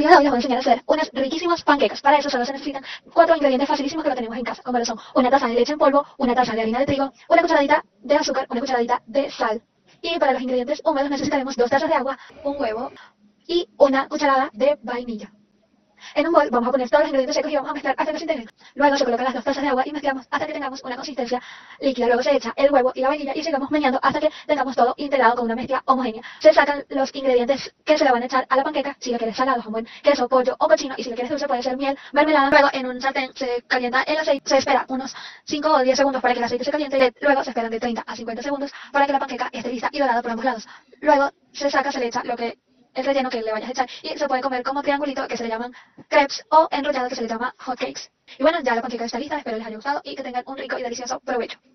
video de hoy les voy a enseñar a hacer unas riquísimas panquecas. Para eso solo se necesitan 4 ingredientes facilísimos que lo tenemos en casa, como lo son una taza de leche en polvo, una taza de harina de trigo, una cucharadita de azúcar, una cucharadita de sal. Y para los ingredientes húmedos necesitaremos 2 tazas de agua, un huevo y una cucharada de vainilla. En un bol vamos a poner todos los ingredientes secos y vamos a mezclar hasta que se integren. Luego se colocan las 2 tazas de agua y mezclamos hasta que tengamos una consistencia líquida. Luego se echa el huevo y la vainilla y sigamos meneando hasta que tengamos todo integrado con una mezcla homogénea. Se sacan los ingredientes que se le van a echar a la panqueca. Si lo quieres salado, jamón, queso, pollo o cochino, y si lo quieres dulce puede ser miel, mermelada. Luego en un sartén se calienta el aceite, se espera unos 5 o 10 segundos para que el aceite se caliente. Luego se esperan de 30 a 50 segundos para que la panqueca esté lista y dorada por ambos lados. Luego se saca, se le echa el relleno que le vayas a echar y se puede comer como triangulito, que se le llaman crepes, o enrollado, que se le llama hot cakes. Y bueno, ya la panqueca está lista, espero les haya gustado y que tengan un rico y delicioso provecho.